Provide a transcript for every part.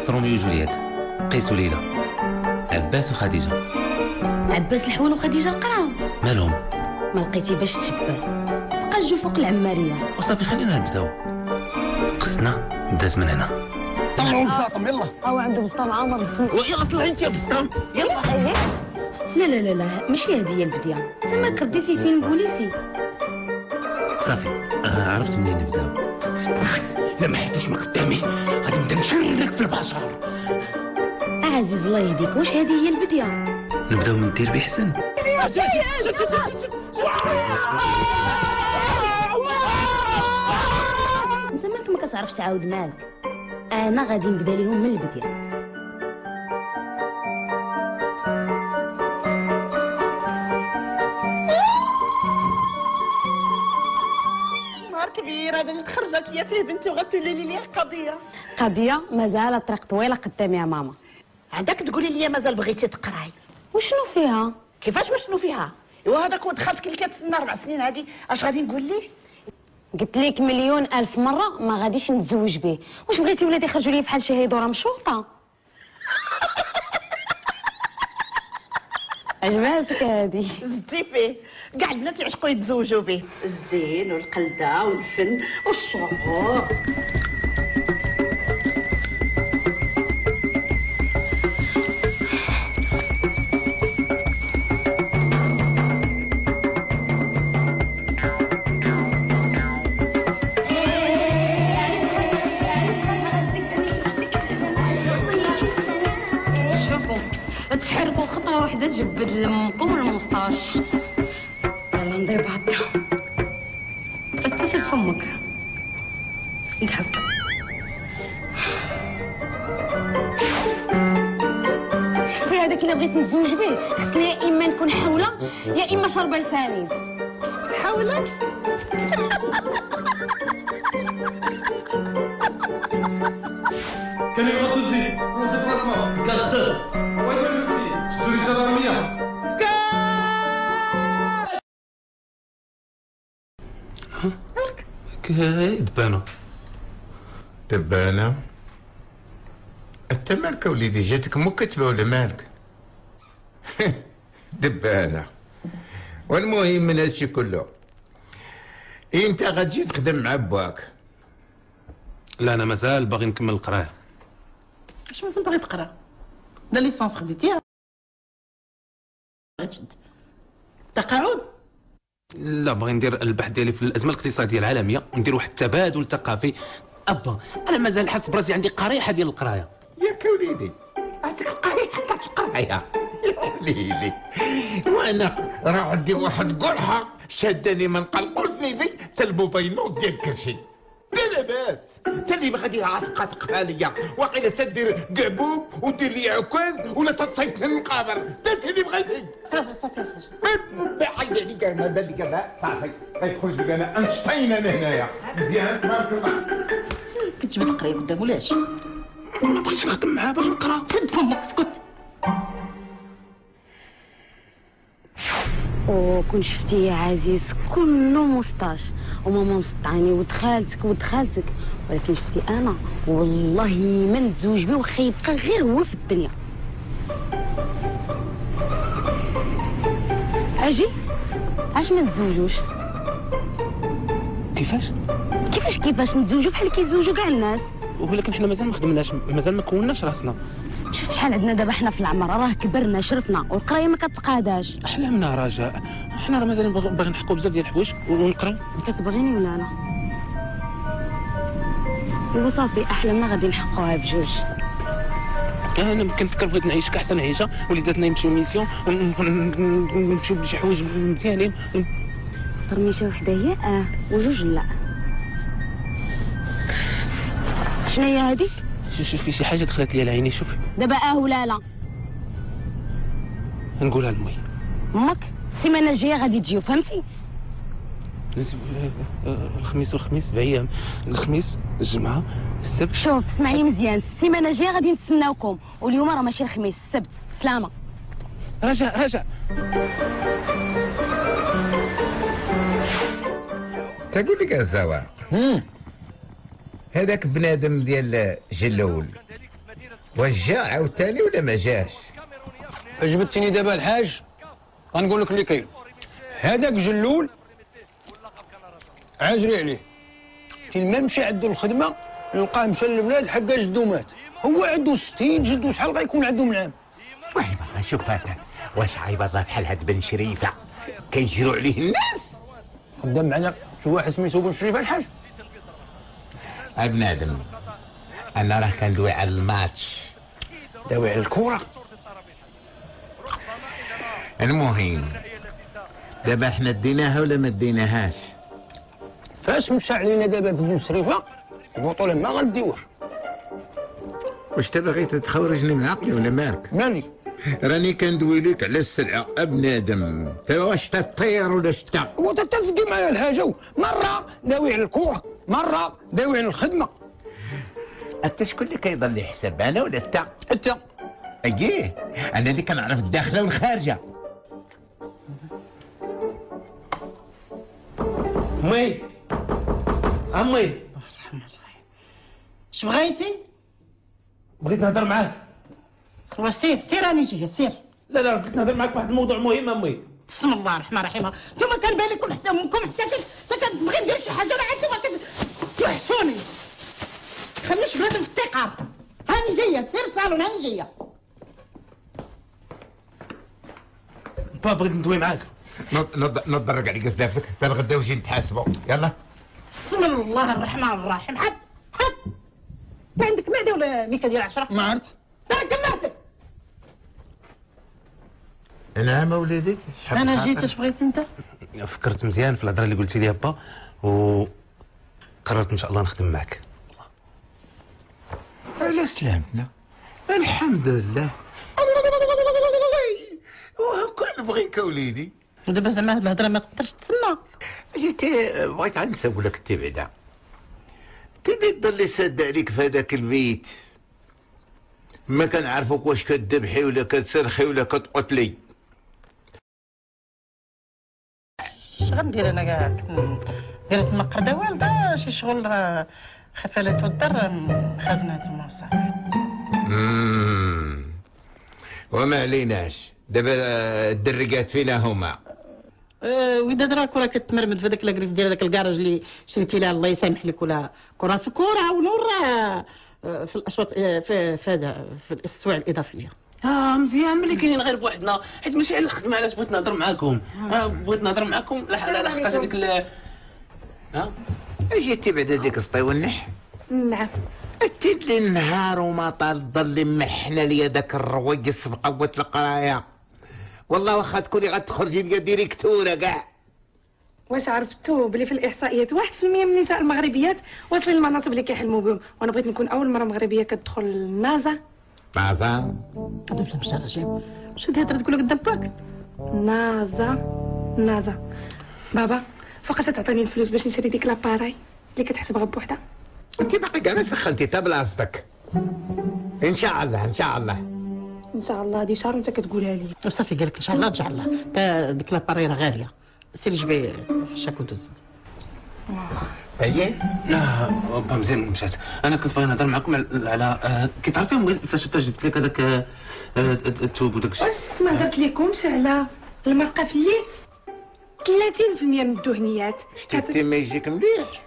روميو وجولييت، قيس وليلى، عباس وخديجة. عباس الحوال وخديجة القرعة مالهم؟ ما لقيتي باش تشبه، تقاجوا فوق العمارية. وصافي خلينا نبداو. خصنا نداز من هنا. طلعوا بسطام يلا. عنده بسطام عامر. يلا طلعي انت يا بسطام يلا. لا لا لا لا ماشي هذه هي البديه، تما كرديتي فيلم بوليسي. صافي عرفت منين نبداو. لا ما حدش ما قدامي غادي نبدا نشرك في البشر. عزيز الله يهديك، واش هذه هي البديه؟ نبداو من الدير بحسن. انت مالك ما كتعرفش تعاود مالك. انا غادي نبدا لهم من البدايه. كبير هذا اللي تخرجت ليا فيه بنتي وغتولي لي ليه قضيه مازال الطريق طويله قدامي يا ماما. عندك تقولي لي مازال بغيتي تقراي. وشنو فيها؟ كيفاش وشنو فيها؟ ايوا هذاك ولد خالتك اللي كتسنى 4 سنين هذه اش غادي نقول ليه؟ قلت لك مليون الف مره ما غاديش نتزوج به. واش بغيتي ولادي يخرجوا لي بحال شي هيدوره مشوطه؟ عجباتك هذه؟ زدتي فيه كاع البنات يعشقوا يتزوجوا به، الزين والقلده والفن والشعور. تحركوا خطوه واحده تجبد لمكم المسطاش. يلا نضيب بعضنا. اتصل فمك. نضحك. شفتي هذاك اللي بغيت نتزوج به خصني يا اما نكون حوله يا اما شربه الفانيد. حوله؟ كان يبغى تزيد روح ديبلاسمون كالسر وين نمشي شدوا لي جدارميه دبانة انت مالك وليدي جاتك مكتبه ولا مالك؟ دبانة. والمهم من هادشي كله انت غتجي تخدم مع باك؟ لا انا مازال باغي نكمل القرايه. اش مازال باغي تقرا؟ لا ليسونس خديتيها غتشد تقاعد. لا باغي ندير البحث ديالي في الازمه الاقتصاديه العالميه وندير واحد التبادل ثقافي. ابا انا مازال حاس براسي عندي قريحه ديال القرايه. ياك وليدي عندك القريحه تاع القرايه يا وليدي. وانا راه عندي واحد قرحه شاداني من قلقلتني في الموبايلوت ديال كرشي. لا لاباس انت اللي غادي تقطقها ليا واقيلا تدير قعبوب ودير لي عكاز ولا تصيفني المقابر. انت اللي بغيتي. صافي بعيد عليك انا بان لك صافي غيخرج لك انا انشطين انا هنايا مزيان تبارك الله. كتجبد القرايه قدام ولاش؟ ما بغيتش نخدم معاه باغي نقرا. سد فمك اسكت. وكون شفتي يا عزيز كله مسطاش وماما مسطعني ود خالتك ولكن شفتي انا والله ما نتزوج به وخا يبقى غير هو في الدنيا. اجي علاش ما نتزوجوش؟ كيفاش نتزوجوا بحال كيتزوجوا كاع الناس؟ ولكن حنا مازال ما خدمناش، مازال ما كوناش راسنا. شفت شحال عندنا دابا حنا في العمر، راه كبرنا شرفنا والقرايه ما كتقاداش. احلامنا رجاء، حنا راه مازال باغي نحققوا بزاف ديال الحوايج ونقراو. كتبغيني ولا لا؟ ايوا صافي احلامنا غادي نحققوها بجوج. انا كنفكر بغيت نعيش كاحسن عيشه وليداتنا يمشيو ميسيون ونمشيو بشي حوايج مزيانين. اختار ميشه وحده هي وجوج لا. شنو هي هذيك؟ شوف في شي حاجه دخلت لي لعيني. شوف دابا ولا لا؟ نقولها لمي. امك السيمانه الجايه غادي تجيو فهمتي؟ الخميس بايام، الخميس الجمعه السبت. شوف اسمعني مزيان، السيمانه الجايه غادي نتسناوكم واليوم راه ماشي الخميس السبت. سلامه. رجع تقول لك يا زوا هذاك بنادم ديال جلول واش جا عاوتاني ولا ما جاش؟ عجبتني دابا الحاج، غنقول لك اللي كاين. هذاك جلول عاجري عليه، فين ما مشى عندو الخدمه نلقاه مشى للبلاد حقا جدو مات. هو عنده 60 جدو شحال غيكون عنده من عام؟ واه والله شوف هذا واش عيب الله بحال هاد بن شريفه كيجروا عليه الناس. خدام معنا شي واحد سميتو بن شريفه الحاج. بنادم انا راه كندوي على الماتش، داوي على الكره. المهم دابا حنا ديناها ولا ما ديناهاش؟ فاش مشى علينا دابا بن شريفه البطوله ما غنديوش. واش انت باغي تخرجني من عقلي ولا مالك؟ مالي راني كندوي لك على السلعه بنادم، تا واش تطير ولا شتا؟ وتتفقي معايا الحاجه، مره داوي على الكره مره داوي على الخدمه. انت شكون اللي كيضل لي حساب، انا ولا انت؟ انت اييه انا اللي كنعرف الداخله والخارجه. امي امي اش بغيتي؟ بغيت نهضر معاك. سير راني جايه سير. لا بغيت نهضر معاك واحد الموضوع مهم امي. بسم الله الرحمن الرحيم. نتوما كنبان لكم حتى منكم حتى كتبغي ندير شي حاجه راه انتوما كتوحشوني. خليش بنادم في الثقه. هاني جايه سير الصالون هاني جايه. بغيت ندوي معاك. نض رجع لي قصدافك تا الغدا وجي نتحاسبوا. يلا بسم الله الرحمن الرحيم. حد ما عندك معده ولا ميكا ديال 10؟ ما عرفت. لا كملتك. نعم وليدي. انا جيت. اش بغيتي انت؟ فكرت مزيان في الهضره اللي قلتي لي با، وقررت ان شاء الله نخدم معك. على سلامتنا. الحمد لله. وهكا نبغيك وليدي. دابا زعما هاد الهضره ما تقدرش تسمى. جيت بغيت عاد نسولك انت بعدا، تبي تضلي ساد عليك في هذاك البيت، ما كنعرفوك واش كتذبحي ولا كتسرخي ولا كتقتلي. اش غندير انا كاع دايره تما قرده والده شي شغل خفالات والدار خزنه تما وصافي. وما عليناش دابا الدرقات فينا هما. واذا دراك راه كتمرمد في هذاك لاكريس ديال هذاك الكراج اللي شريتي لها الله يسامح لك، ولا كره في كره ونور في الاشواط في هذا في الاسواع الاضافيه. مزيان ملي كاينين غير بوحدنا، حيت ماشي على الخدمه. علاش بغيت نهضر معاكم؟ بغيت نهضر معاكم لحقاش هذيك جيتي بعد هذيك السطي والنح. نعم. اتيت لي النهار وما طال ضل محنا لي داك الرويس بقوة القرايه. والله واخا تكوني غتخرجي ليا ديريكتوره كاع. واش عرفتوا بلي في الاحصائيات 1% من النساء المغربيات واصلين للمناصب اللي كيحلموا بهم، وانا بغيت نكون اول مره مغربيه كتدخل النازا. نازا؟ هذا مش رجيم. شنو تهضر تقول قدام باك؟ نازا بابا فوقاش تعطيني الفلوس باش نشري ديك لاباراي اللي كتحسبها بوحدها؟ انت باقي كاع ما سخنتي تا بلاصتك. ان شاء الله ان شاء الله ان شاء الله. هادي شهر وانت كتقولها لي. وصافي قال لك ان شاء الله تجعل الله. تا ديك لاباري راه غاليه. سيري جبي حشاك ودوز. اييه. لا با مزيان مشات. انا كنت باغي نهضر معكم على كتعرفي فاش جبت لك هذاك الثوب وداك الشيء. واش ما هضرت لكمش على المرقفيين 30% من الدهنيات؟ شتي ما يجيك مليح.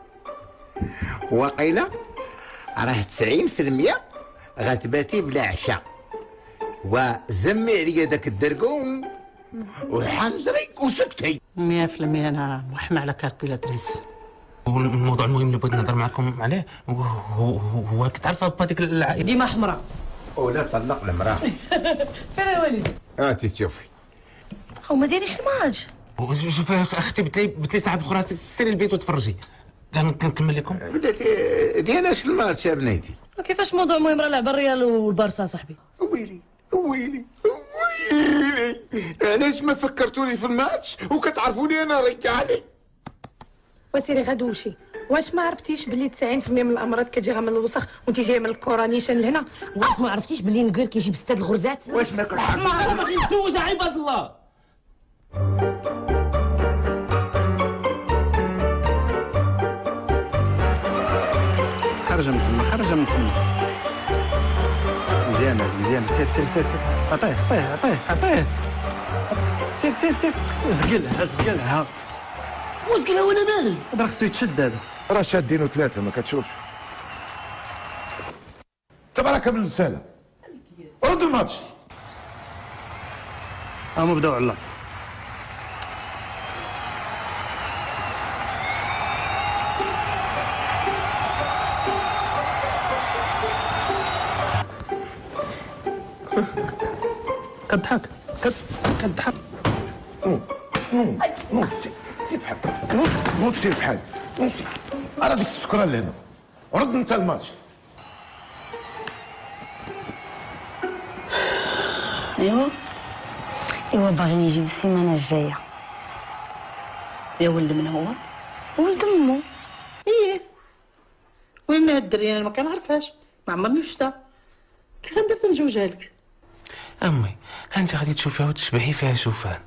وقيله راه 90% غتباتي بلا عشاء، وزمي عليا داك الدرقوم وحنزري وسكتي. 100% انا محمى على كالكولاتريس. والموضوع المهم اللي بغيت نهضر معكم عليه هو كتعرف با ديك العائله ديما حمراء. ولا طلق المراه. فين وليدي؟ هاتي تشوفي. وما دايريش الماج. شوفي اختي بتلي ساعه اخرى سيري البيت وتفرجي. كنكمل لكم. بداتي ديال اش الماتش يا بنيتي؟ وكيفاش موضوع مهم راه لعب الريال والبارسا صاحبي. ويلي علاش ما فكرتوني في الماتش وكتعرفوني انا رجعلي؟ وسيري غدوشي، واش ما عرفتيش بلي 90% من الامراض كتجي غير من الوسخ وانت جايه من الكره نيشان لهنا؟ واش ما عرفتيش بلي نقول كيجيب ستة الغرزات؟ واش ما كل حاجه ما باغي نتزوج عباد الله. خرج من تما مزيان سير سير سير سير عطيه سير سير سير زقلها وزقلها وانا مالي. هذا خصو يتشد هذا. راه شادينو ثلاثة ما كتشوفش. تبارك ابن السالة. ردوا الماتش. هما بداو على اللاص. كضحك كضحك. نوض سير بحال نوض سير بحال راه ديك السكرة اللي هنا. رد انت الماتش. ايوا باغي يجي السيمانه الجايه. يا ولد من هو؟ ولد امو. ايه وين هاد الدريه؟ انا ما كنعرفهاش، ما عمرني شفتها. كيف ندير تنجوجها لك؟ امي انت غادي تشوفيها وتشبهي فيها شوفان.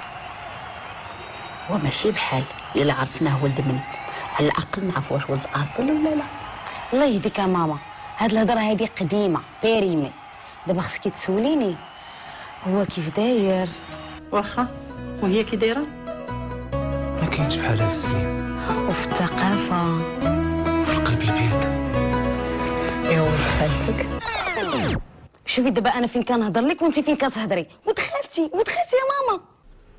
هو ماشي بحال الا عرفناه ولد من، على الاقل نعرف واش ولد اصل ولا لا. الله يهديك يا ماما، هاد الهضره هادي قديمه بيريمي. دابا خصك تسوليني هو كيف داير. واخا وهي كي دايره؟ ما كاينش بحالها في السين وفي الثقافه وفي القلب البيض. يا ولد خالتك. شوفي دابا انا فين كنهضر لك وانت فين كتهضري. ودخلتي يا ماما.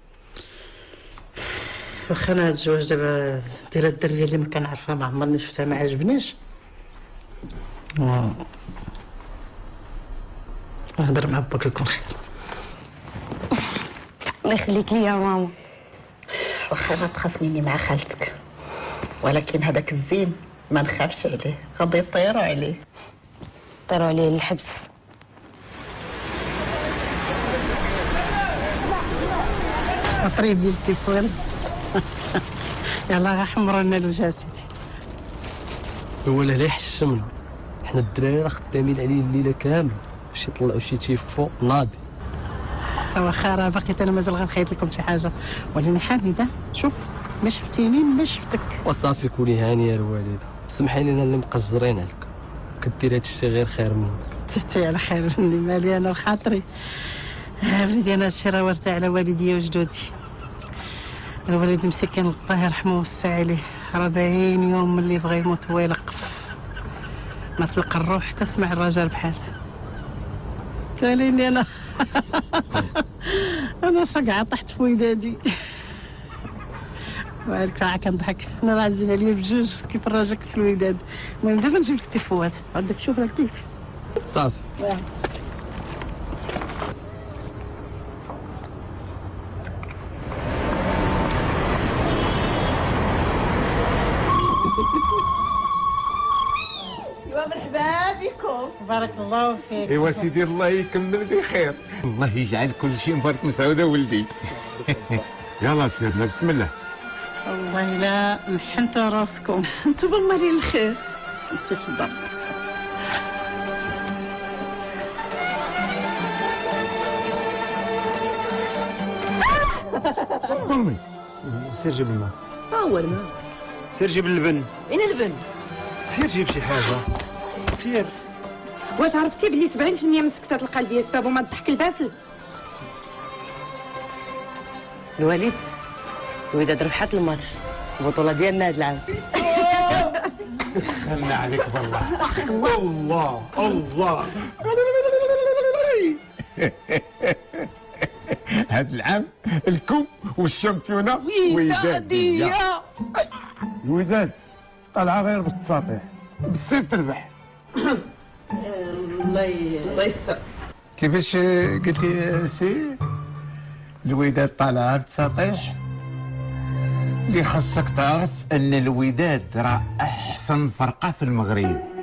واخا انا هاد الزواج دابا ديال الدريه اللي ما كنعرفها ما عمرني شفتها ما عجبنيش. نهضر مع باك يكون خير. الله يخليك لي يا ماما. واخا غتخاصميني مع خالتك، ولكن هذاك الزين ما نخافش عليه، غادي يطيروا عليه. طيروا عليه للحبس. الطريف ديال التليفون. يلا غا حمروا لنا الوجه سيدي. هو لا يحشمنا، حنا الدراري راه خدامين عليه الليله كامله باش يطلعوا شي تيفو ناضي. واخا راه باقيت انا مازال غنخيط لكم شي حاجه، ولاني حامده شوف ما شفتيني ما شفتك. وصافي كوني هانيه الوالده، سمحي لنا اللي مقزرين عليك، كدير هذا الشيء غير خير منك. تحتي على خير مني، مالي انا وخاطري. وليدي انا هادشي راه ورثه على والديا وجدودي. الوالد مسكين الله يرحمه ويوسع عليه، راه باين يوم ملي بغى يموت هو يلقف، ما تلقى الروح تسمع الرجال بحال. قاليني انا انا صقعه طحت في ودادي. وعليك ساعه كنضحك، انا راه عزيز عليا بجوج كيف الراجل في الوداد. المهم دابا نجيب لك تيفوات عندك تشوف لك كيف صافي. مرحبا بكم. بارك الله فيك. ايوا سيدي الله يكمل بخير. الله يجعل كل شيء مبارك مسعوده ولدي. يلا سيدنا بسم الله. والله لا محنتوا راسكم. انتم مالي الخير. انت في الدار. قومي سير جيب الماء. هو الماء. سير جيب اللبن. وين اللبن؟ سير جيب شي حاجه. سير. واش عرفتي بلي 70% من السكتات القلبيه سببهم الضحك الباسل؟ الوالد ربحت الماتش، البطوله ديالنا هاد العام. خلنا عليك بالله. الله هاد العام الكوب والشامبيونه وداديه. الوداد طالعه غير بالتساطيح بالسيف تربح. الله يستر. كيفاش قلتي سي؟ الوداد طالعه بالتساطيح. اللي خاصك تعرف ان الوداد راه احسن فرقه في المغرب.